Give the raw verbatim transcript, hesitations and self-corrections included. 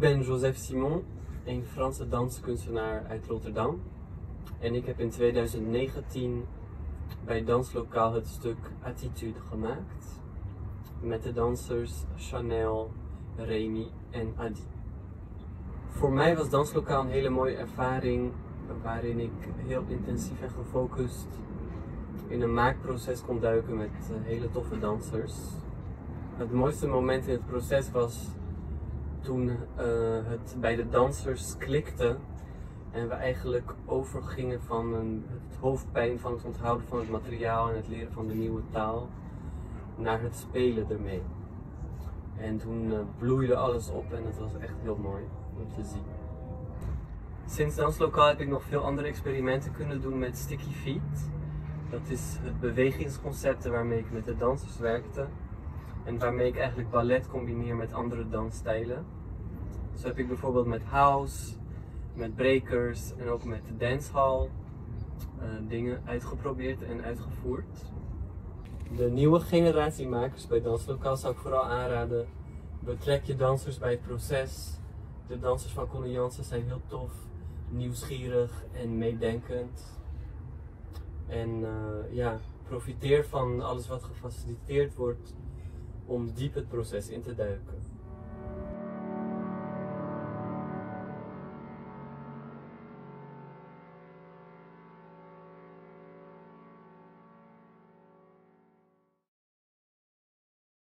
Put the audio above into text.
ben Joseph Simon, een Franse danskunstenaar uit Rotterdam. En ik heb in tweeduizend negentien bij Danslokaal het stuk Attitude gemaakt. Met de dansers Chanel, Remy en Adi. Voor mij was Danslokaal een hele mooie ervaring waarin ik heel intensief en gefocust in een maakproces kon duiken met hele toffe dansers. Het mooiste moment in het proces was toen uh, het bij de dansers klikte en we eigenlijk overgingen van een, het hoofdpijn van het onthouden van het materiaal en het leren van de nieuwe taal naar het spelen ermee. En toen uh, bloeide alles op en het was echt heel mooi om te zien. Sinds Danslokaal heb ik nog veel andere experimenten kunnen doen met Sticky Feet. Dat is het bewegingsconcept waarmee ik met de dansers werkte en waarmee ik eigenlijk ballet combineer met andere dansstijlen. Zo heb ik bijvoorbeeld met house, met breakers en ook met dancehall uh, dingen uitgeprobeerd en uitgevoerd. De nieuwe generatie makers bij Danslokaal zou ik vooral aanraden: betrek je dansers bij het proces. De dansers van Connie Jansen zijn heel tof, nieuwsgierig en meedenkend. En uh, ja, profiteer van alles wat gefaciliteerd wordt om diep het proces in te duiken.